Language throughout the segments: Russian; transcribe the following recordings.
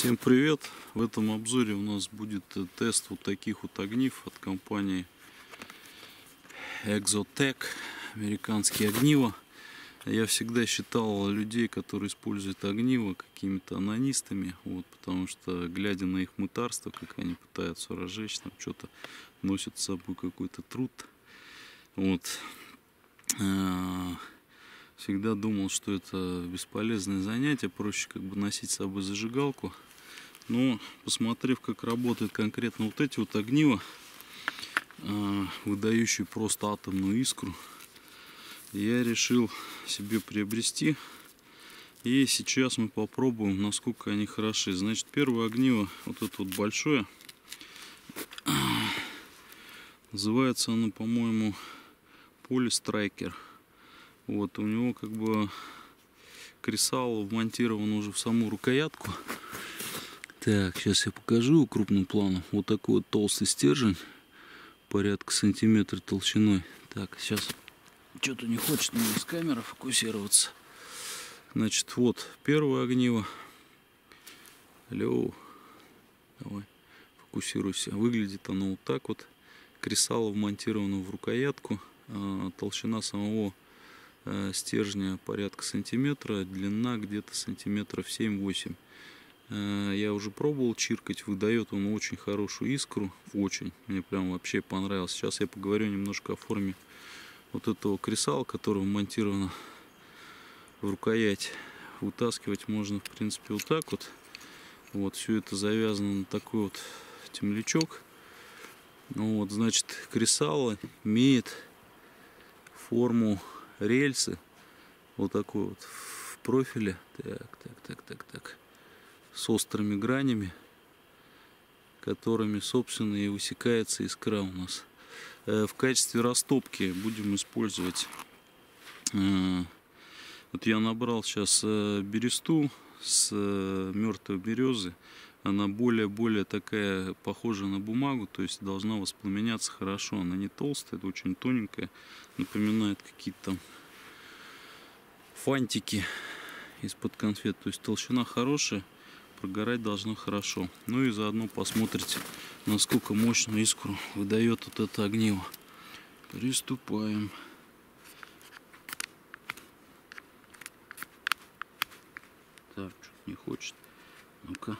Всем привет! В этом обзоре у нас будет тест вот таких вот огнив от компании Exotec, американские огнива. Я всегда считал людей, которые используют огнива, какими-то анонистами, вот, потому что, глядя на их мытарство, как они пытаются разжечь, там что-то носят с собой какой-то труд, вот. Всегда думал, что это бесполезное занятие, проще как бы носить с собой зажигалку. Но посмотрев, как работают конкретно вот эти вот огнива, выдающие просто атомную искру, я решил себе приобрести. И сейчас мы попробуем, насколько они хороши. Значит, первое огниво, вот это вот большое, называется оно, по-моему, Polystriker. Вот, у него как бы кресало вмонтировано уже в саму рукоятку. Так, сейчас я покажу крупным планом. Вот такой вот толстый стержень, порядка сантиметра толщиной. Так, сейчас что-то не хочет мне с камеры фокусироваться. Значит, вот первое огниво. Алло, давай, фокусируйся. Выглядит оно вот так вот. Кресало вмонтировано в рукоятку. Толщина самого стержня порядка сантиметра, длина где-то сантиметров 7-8. Я уже пробовал чиркать, выдает он очень хорошую искру, очень, мне прям вообще понравилось. Сейчас я поговорю немножко о форме вот этого кресала, которое вмонтировано в рукоять. Вытаскивать можно, в принципе, вот так вот. Вот, все это завязано на такой вот темлячок. Ну вот, значит, кресало имеет форму рельсы, вот такой вот в профиле, так, с острыми гранями, которыми, собственно, и высекается искра у нас. В качестве растопки будем использовать, вот я набрал сейчас бересту с мертвой березы. Она более такая, похожа на бумагу, то есть должна воспламеняться хорошо. Она не толстая, это очень тоненькая, напоминает какие-то там фантики из-под конфет. То есть толщина хорошая, прогорать должно хорошо. Ну и заодно посмотрите, насколько мощную искру выдает вот это огниво. Приступаем. Так, что-то не хочет. Ну-ка.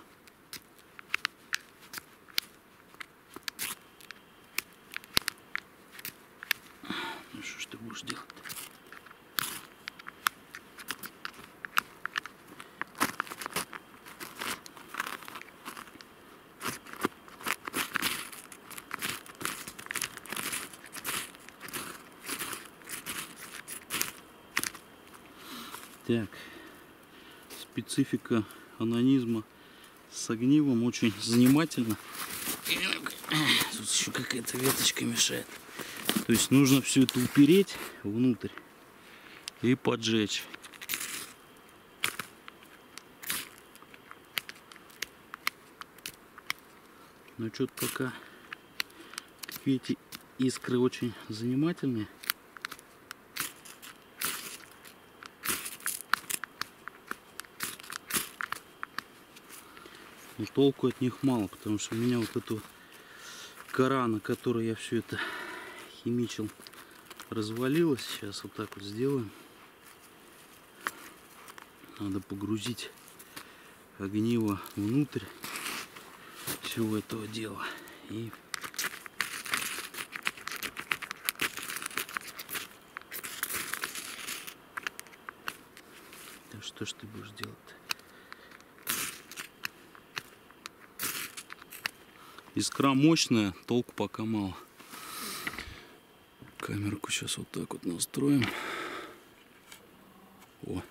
Ну что ж ты будешь делать? Так, специфика анонизма с огнивом очень занимательна. Тут еще какая-то веточка мешает. То есть нужно все это упереть внутрь и поджечь. Но что-то пока эти искры очень занимательные. Но толку от них мало, потому что у меня вот эта кора, на которой я все это химичил, развалилась. Сейчас вот так вот сделаем. Надо погрузить огниво внутрь всего этого дела. И да что ж ты будешь делать-то? Искра мощная, толку пока мало. Камерку сейчас вот так вот настроим. О.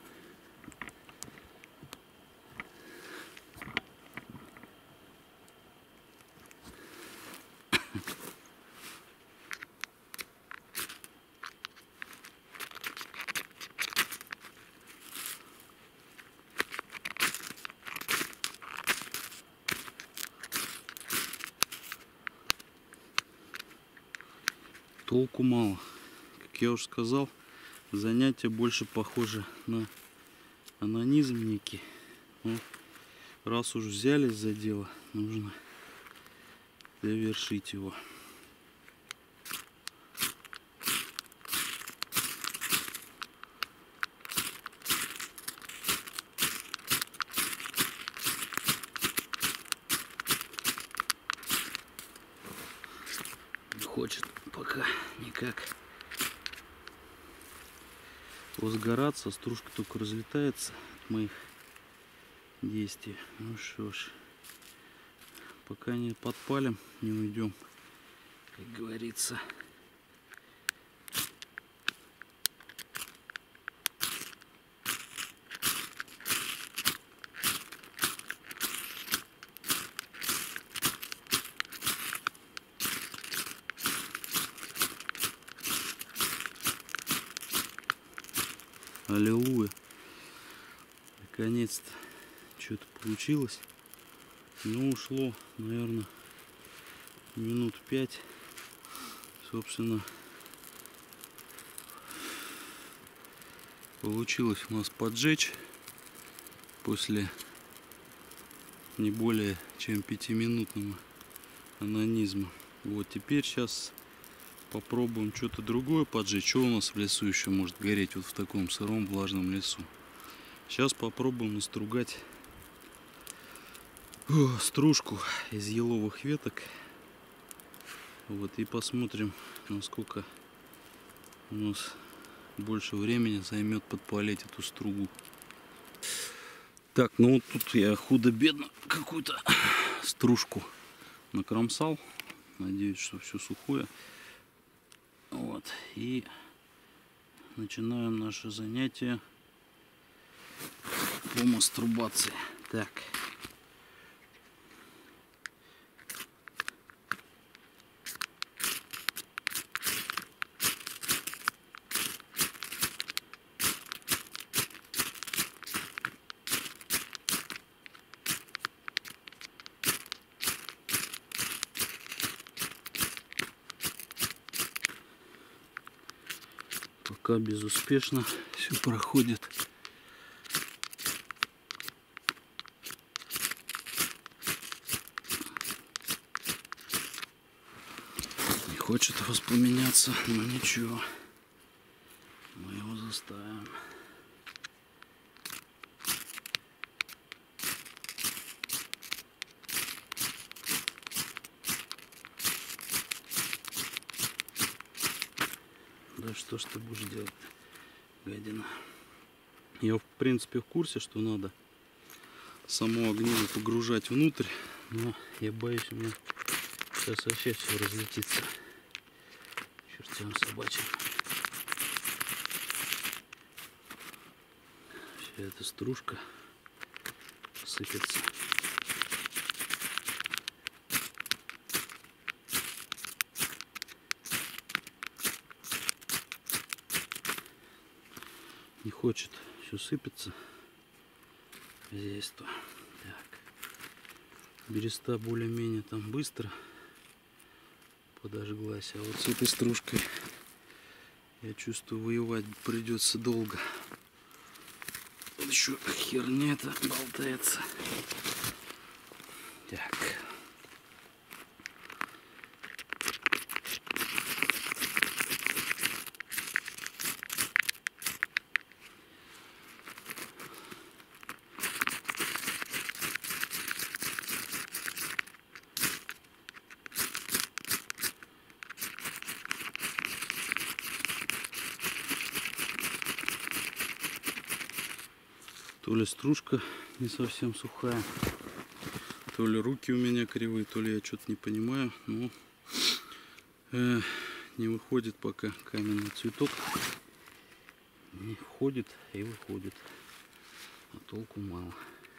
Толку мало. Как я уже сказал, занятие больше похоже на анонизм некий. Но Раз уж взялись за дело, нужно завершить его. Не хочет пока никак возгораться, стружка только разлетается от моих действий. Ну что ж, пока не подпалим, не уйдем, как говорится. Аллилуйя. Наконец-то что-то получилось. Но ушло, наверное, минут 5. Собственно, получилось у нас поджечь после не более чем 5-минутного анонизма. Вот теперь сейчас попробуем что-то другое поджечь. Что у нас в лесу еще может гореть вот в таком сыром влажном лесу? Сейчас попробуем настругать стружку из еловых веток. Вот, и посмотрим, насколько у нас больше времени займет подпалить эту стругу. Так, ну вот тут я худо-бедно какую-то стружку накромсал. Надеюсь, что все сухое. Вот, и начинаем наше занятие по мастурбации. Так. Пока безуспешно все проходит. Не хочет воспламеняться, но ничего, мы его заставим. Да что ж ты будешь делать, гадина? Я в принципе в курсе, что надо само огниво погружать внутрь, но я боюсь, у меня сейчас вообще все разлетится чертям собачьим. Вся эта стружка сыпется. Не хочет все сыпется хозяйство. Так. Береста более-менее там быстро подожглась, а вот с этой стружкой, я чувствую, воевать придется долго. Вот еще херня эта болтается. Так. То ли стружка не совсем сухая, то ли руки у меня кривые, то ли я что-то не понимаю, но не выходит пока каменный цветок. Не входит и выходит, а толку мало.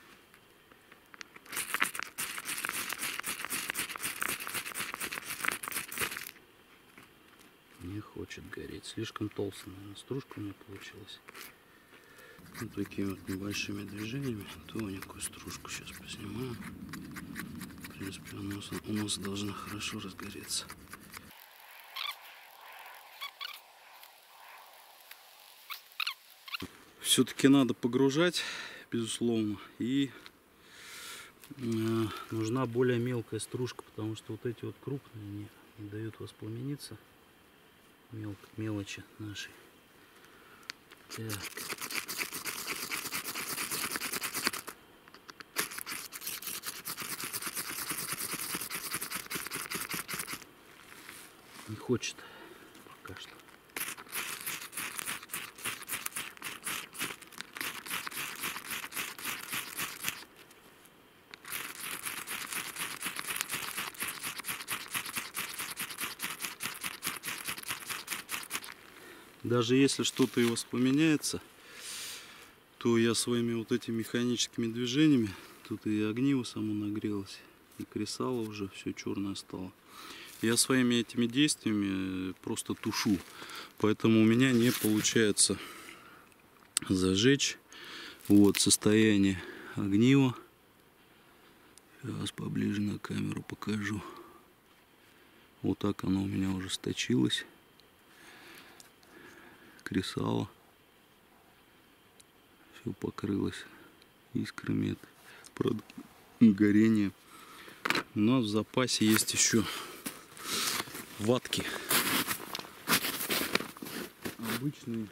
Не хочет гореть, слишком толстая, наверное, стружка у меня получилась. Вот такими вот небольшими движениями тоненькую стружку сейчас поснимаем. В принципе, у нас должна хорошо разгореться. Все-таки надо погружать, безусловно, и нужна более мелкая стружка, потому что вот эти вот крупные не дают воспламениться мелочи нашей. Так. Не хочет пока что. Даже если что-то и воспламеняется, то я своими вот этими механическими движениями, тут и огниво само нагрелось, и кресало уже все черное стало. Я своими этими действиями просто тушу, поэтому у меня не получается зажечь. Вот состояние огнива. Сейчас поближе на камеру покажу. Вот так оно у меня уже сточилось. Кресало. Все покрылось искрами. Это продукт горения. У нас в запасе есть еще ватки. Обычные,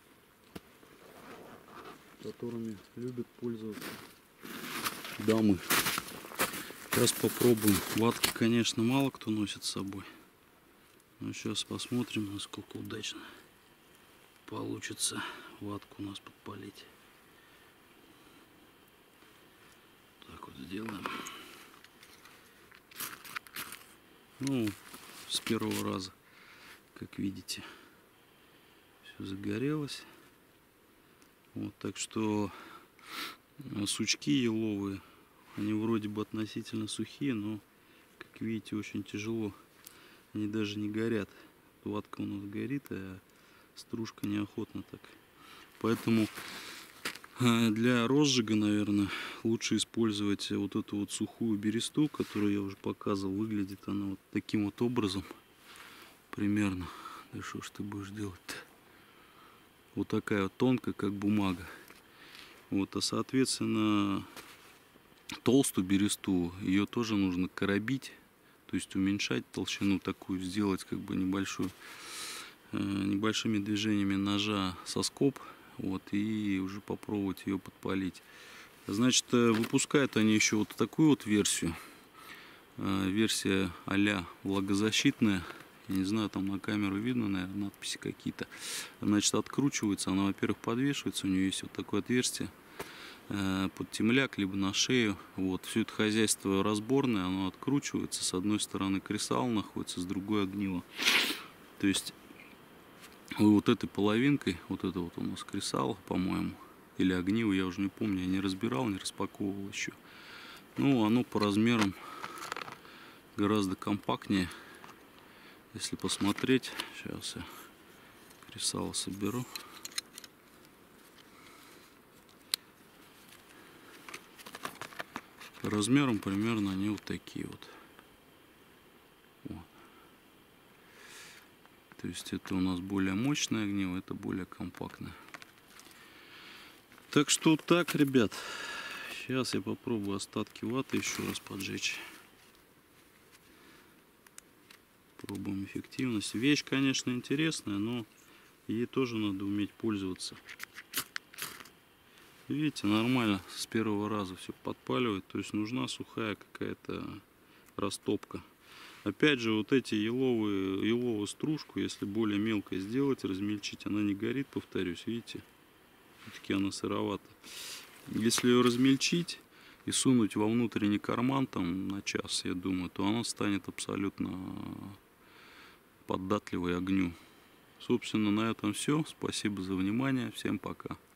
которыми любят пользоваться дамы. Сейчас попробуем. Ватки, конечно, мало кто носит с собой. Но сейчас посмотрим, насколько удачно получится ватку у нас подпалить. Так вот сделаем. Ну, с первого раза, как видите, все загорелось. Вот, так что сучки еловые, они вроде бы относительно сухие, но, как видите, очень тяжело. Они даже не горят. Ватка у нас горит, а стружка неохотно так. Поэтому для розжига, наверное, лучше использовать вот эту вот сухую бересту, которую я уже показывал. Выглядит она вот таким вот образом примерно. Да что ж ты будешь делать-то? Вот такая вот тонкая, как бумага. Вот, а соответственно толстую бересту ее тоже нужно коробить, то есть уменьшать толщину такую, сделать как бы небольшую, небольшими движениями ножа соскоб. Вот, и уже попробовать ее подпалить. Значит, выпускают они еще вот такую вот версию. Версия а-ля влагозащитная. Я не знаю, там на камеру видно, наверное, надписи какие-то. Значит, откручивается. Она, во-первых, подвешивается. У нее есть вот такое отверстие под темляк, либо на шею. Вот. Все это хозяйство разборное. Оно откручивается. С одной стороны кресало находится, с другой огниво. То есть вот этой половинкой, вот это вот у нас кресало, по-моему, или огниво, я уже не помню, я не разбирал, не распаковывал еще. Ну, оно по размерам гораздо компактнее. Если посмотреть, сейчас я кресало соберу. По размерам примерно они вот такие вот. Вот. То есть это у нас более мощное огниво, это более компактное. Так что так, ребят. Сейчас я попробую остатки ваты еще раз поджечь. Пробуем эффективность. Вещь, конечно, интересная, но ей тоже надо уметь пользоваться. Видите, нормально с первого раза все подпаливает. То есть нужна сухая какая-то растопка. Опять же, вот эти еловую стружку, если более мелко сделать, размельчить, она не горит, повторюсь, видите? Все-таки она сыровата. Если ее размельчить и сунуть во внутренний карман там на час, я думаю, то она станет абсолютно податливой огню. Собственно, на этом все. Спасибо за внимание. Всем пока.